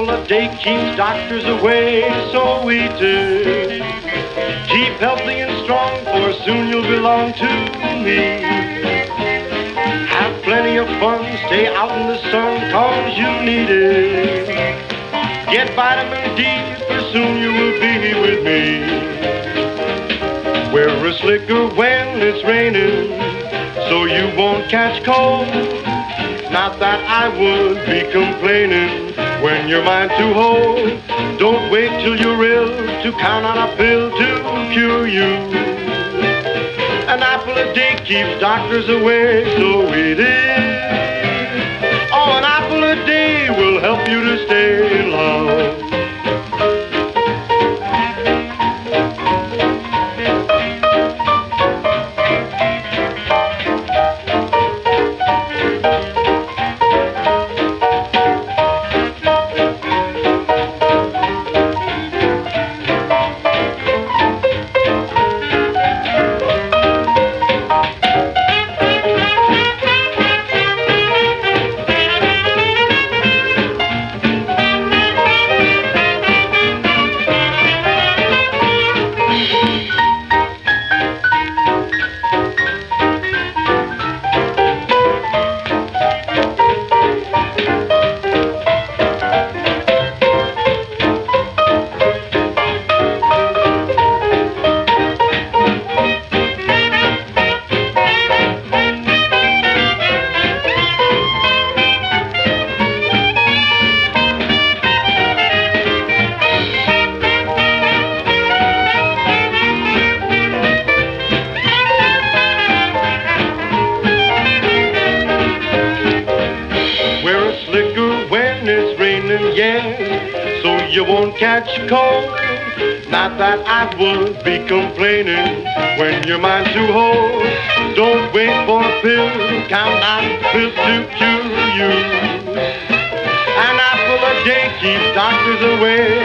apple a day keeps doctors away, so we do. Keep healthy and strong, for soon you'll belong to me. Have plenty of fun, stay out in the sun, cause you need it. Get vitamin D, for soon you will be with me. Wear a slicker when it's raining, so you won't catch cold. Not that I would be complaining when you're mine to hold. Don't wait till you're ill to count on a pill to cure you. An apple a day keeps doctors away, so it is. Oh, an apple a day will help you to stay in love. So you won't catch a cold. Not that I would be complaining when you're mine to hold. Don't wait for a pill, count on pills to cure you. An apple a day keeps doctors away,